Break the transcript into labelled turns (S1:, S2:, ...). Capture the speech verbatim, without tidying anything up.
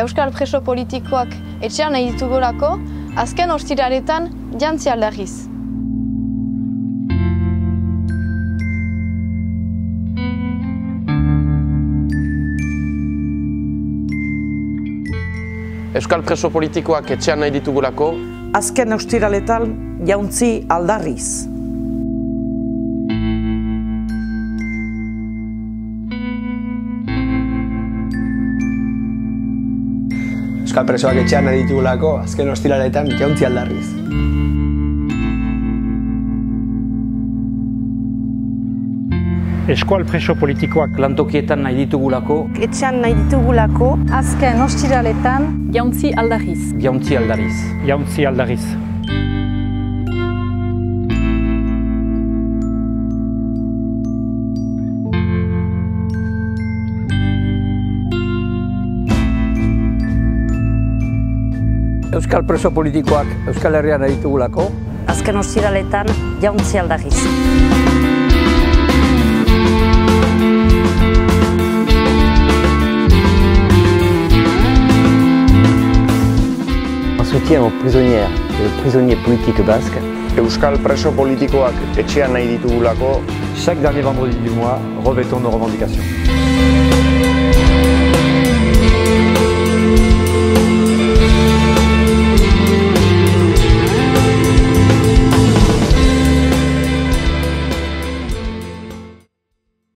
S1: Euskal preso politikoak etxean nahi ditugulako, azken ostiraretan jantzi aldarriz.
S2: Euskal preso politikoak etxean nahi ditugulako,
S3: azken ostiraletan jauntzi aldarriz.
S4: Euskal presoak etxean nahi ditugulako, azken ostiraletan jauntzi aldarriz.
S5: Euskal preso politikoak lantokietan nahi ditugulako,
S6: etxean nahi ditugulako, azken ostiraletan
S7: jauntzi aldarriz.
S5: jauntzi aldarriz.
S8: Jauntzi aldarriz.
S9: Euskal preso politikoak Euskal Herrian nahi ditugulako,
S6: azken ostiraletan jauntzi aldarriz.
S10: En soutien aux prisonnières et aux prisonniers politiques basques.
S11: Euskal preso politikoak etxean nahi ditugulako.
S12: Chaque dernier vendredi du mois, revêtons nos revendications.